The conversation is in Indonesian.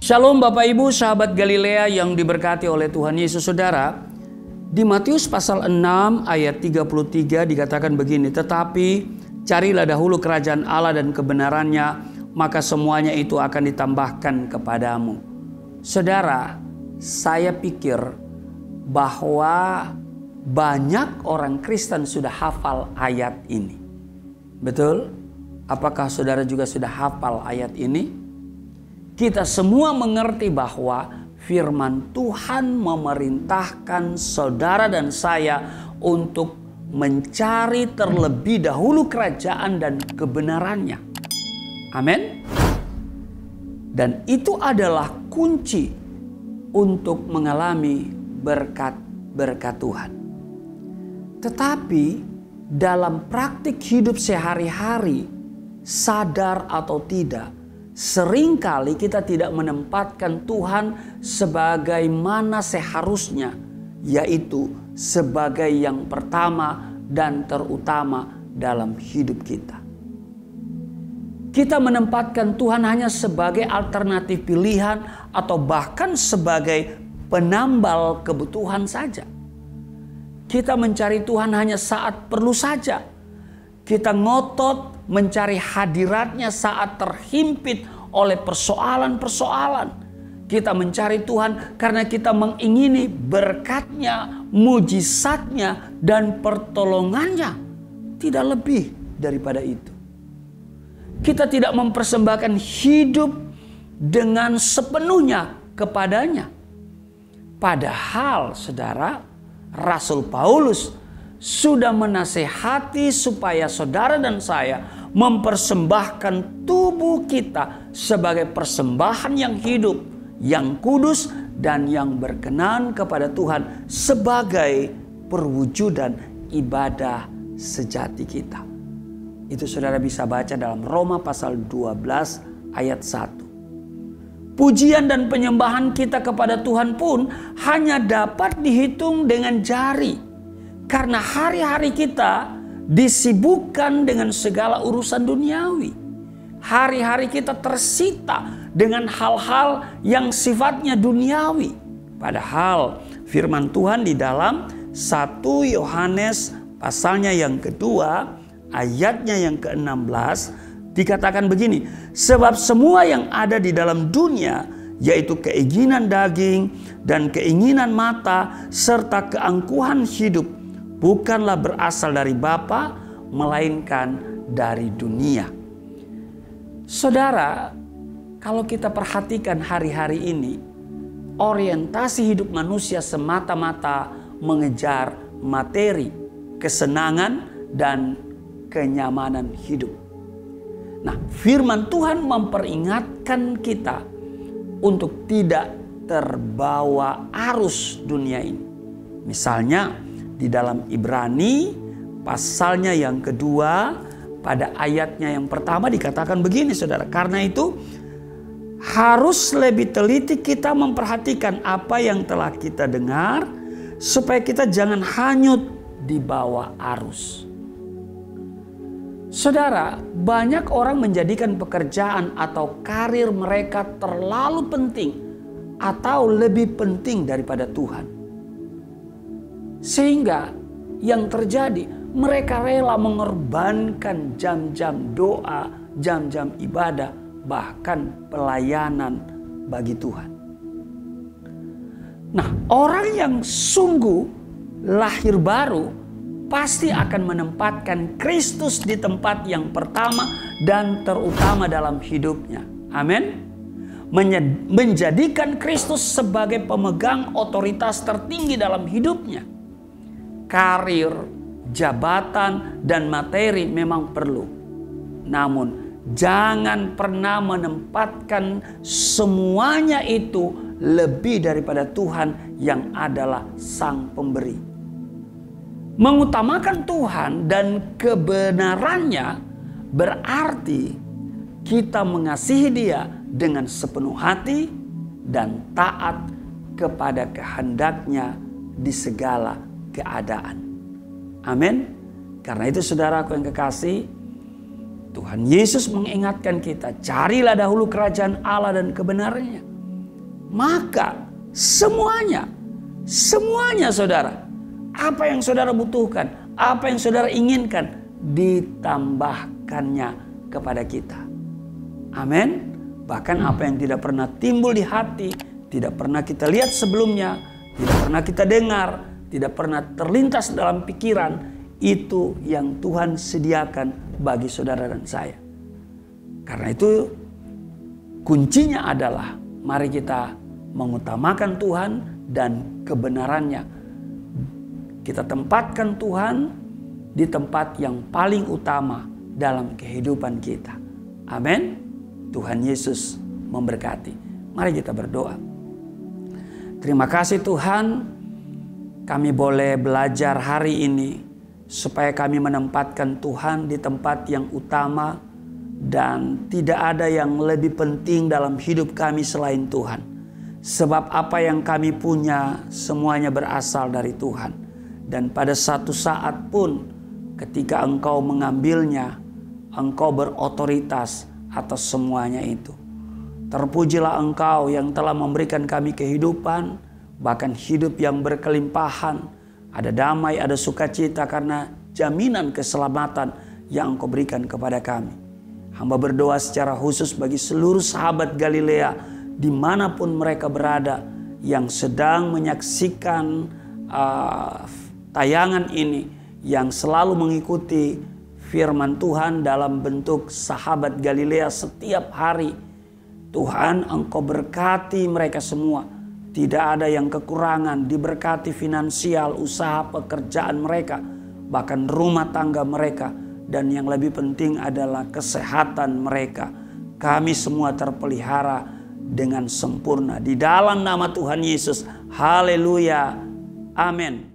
Shalom Bapak Ibu sahabat Galilea yang diberkati oleh Tuhan Yesus. Saudara, di Matius pasal 6 ayat 33 dikatakan begini, tetapi carilah dahulu kerajaan Allah dan kebenarannya, maka semuanya itu akan ditambahkan kepadamu. Saudara, saya pikir bahwa banyak orang Kristen sudah hafal ayat ini. Betul? Apakah saudara juga sudah hafal ayat ini? Kita semua mengerti bahwa firman Tuhan memerintahkan saudara dan saya untuk mencari terlebih dahulu kerajaan dan kebenarannya. Amin. Dan itu adalah kunci untuk mengalami berkat Tuhan. Tetapi dalam praktik hidup sehari-hari, sadar atau tidak, seringkali kita tidak menempatkan Tuhan sebagaimana seharusnya, yaitu sebagai yang pertama dan terutama dalam hidup kita. Kita menempatkan Tuhan hanya sebagai alternatif pilihan atau bahkan sebagai penambal kebutuhan saja. Kita mencari Tuhan hanya saat perlu saja. Kita ngotot mencari hadiratnya saat terhimpit oleh persoalan-persoalan. Kita mencari Tuhan karena kita mengingini berkatnya, mujizatnya, dan pertolongannya. Tidak lebih daripada itu. Kita tidak mempersembahkan hidup dengan sepenuhnya kepadanya. Padahal saudara, Rasul Paulus sudah menasehati supaya saudara dan saya mempersembahkan tubuh kita sebagai persembahan yang hidup, yang kudus, dan yang berkenan kepada Tuhan sebagai perwujudan ibadah sejati kita. Itu saudara bisa baca dalam Roma pasal 12 ayat 1. Pujian dan penyembahan kita kepada Tuhan pun hanya dapat dihitung dengan jari. Karena hari-hari kita disibukkan dengan segala urusan duniawi. Hari-hari kita tersita dengan hal-hal yang sifatnya duniawi. Padahal firman Tuhan di dalam 1 Yohanes pasalnya yang kedua, ayatnya yang ke-16 dikatakan begini. Sebab semua yang ada di dalam dunia, yaitu keinginan daging dan keinginan mata serta keangkuhan hidup, bukanlah berasal dari Bapa, melainkan dari dunia. Saudara, kalau kita perhatikan hari-hari ini, orientasi hidup manusia semata-mata mengejar materi, kesenangan, dan kenyamanan hidup. Nah, firman Tuhan memperingatkan kita untuk tidak terbawa arus dunia ini. Misalnya, di dalam Ibrani pasalnya yang kedua pada ayatnya yang pertama dikatakan begini saudara. Karena itu harus lebih teliti kita memperhatikan apa yang telah kita dengar supaya kita jangan hanyut di bawah arus. Saudara, banyak orang menjadikan pekerjaan atau karir mereka terlalu penting atau lebih penting daripada Tuhan. Sehingga yang terjadi, mereka rela mengorbankan jam-jam doa, jam-jam ibadah, bahkan pelayanan bagi Tuhan. Nah, orang yang sungguh lahir baru pasti akan menempatkan Kristus di tempat yang pertama dan terutama dalam hidupnya. Amin. Menjadikan Kristus sebagai pemegang otoritas tertinggi dalam hidupnya. Karir, jabatan, dan materi memang perlu. Namun jangan pernah menempatkan semuanya itu lebih daripada Tuhan yang adalah Sang Pemberi. Mengutamakan Tuhan dan kebenarannya berarti kita mengasihi Dia dengan sepenuh hati dan taat kepada kehendaknya di segala keadaan. Amin. Karena itu saudaraku yang kekasih, Tuhan Yesus mengingatkan kita, carilah dahulu kerajaan Allah dan kebenarannya. maka semuanya saudara, apa yang saudara butuhkan, apa yang saudara inginkan, ditambahkannya kepada kita. Amin. Bahkan apa yang tidak pernah timbul di hati, tidak pernah kita lihat sebelumnya, tidak pernah kita dengar, tidak pernah terlintas dalam pikiran, itu yang Tuhan sediakan bagi saudara dan saya. Karena itu kuncinya adalah mari kita mengutamakan Tuhan dan kebenarannya. Kita tempatkan Tuhan di tempat yang paling utama dalam kehidupan kita. Amin. Tuhan Yesus memberkati. Mari kita berdoa. Terima kasih Tuhan, kami boleh belajar hari ini supaya kami menempatkan Tuhan di tempat yang utama dan tidak ada yang lebih penting dalam hidup kami selain Tuhan. Sebab apa yang kami punya semuanya berasal dari Tuhan. Dan pada satu saat pun ketika Engkau mengambilnya, Engkau berotoritas atas semuanya itu. Terpujilah Engkau yang telah memberikan kami kehidupan, bahkan hidup yang berkelimpahan. Ada damai, ada sukacita karena jaminan keselamatan yang Engkau berikan kepada kami. Hamba berdoa secara khusus bagi seluruh sahabat Galilea dimanapun mereka berada yang sedang menyaksikan tayangan ini, yang selalu mengikuti firman Tuhan dalam bentuk sahabat Galilea setiap hari. Tuhan, Engkau berkati mereka semua. Tidak ada yang kekurangan, diberkati finansial, usaha pekerjaan mereka, bahkan rumah tangga mereka. Dan yang lebih penting adalah kesehatan mereka. Kami semua terpelihara dengan sempurna. Di dalam nama Tuhan Yesus. Haleluya. Amin.